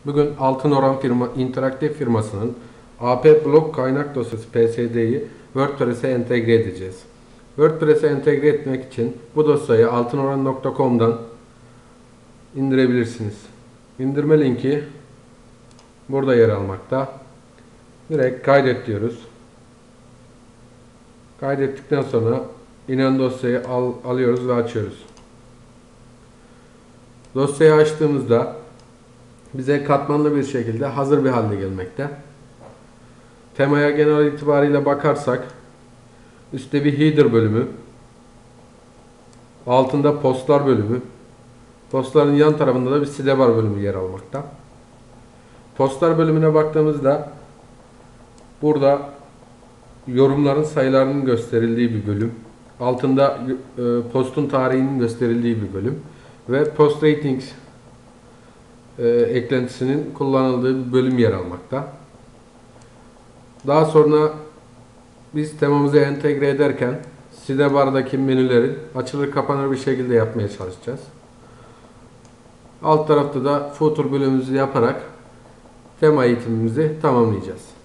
Bugün Altınoran interaktif firmasının AP blok kaynak dosyası PSD'yi WordPress'e entegre edeceğiz. WordPress'e entegre etmek için bu dosyayı altınoran.com'dan indirebilirsiniz. İndirme linki burada yer almakta. Direkt kaydet diyoruz. Kaydettikten sonra inen dosyayı alıyoruz ve açıyoruz. Dosyayı açtığımızda bize katmanlı bir şekilde hazır bir halde gelmekte. Temaya genel itibariyle bakarsak üstte bir header bölümü, altında postlar bölümü, postların yan tarafında da bir sidebar bölümü yer almakta. Postlar bölümüne baktığımızda burada yorumların sayılarının gösterildiği bir bölüm, altında postun tarihinin gösterildiği bir bölüm ve post ratings eklentisinin kullanıldığı bir bölüm yer almakta. Daha sonra biz temamızı entegre ederken sidebar'daki menüleri açılır kapanır bir şekilde yapmaya çalışacağız. Alt tarafta da footer bölümümüzü yaparak tema eğitimimizi tamamlayacağız.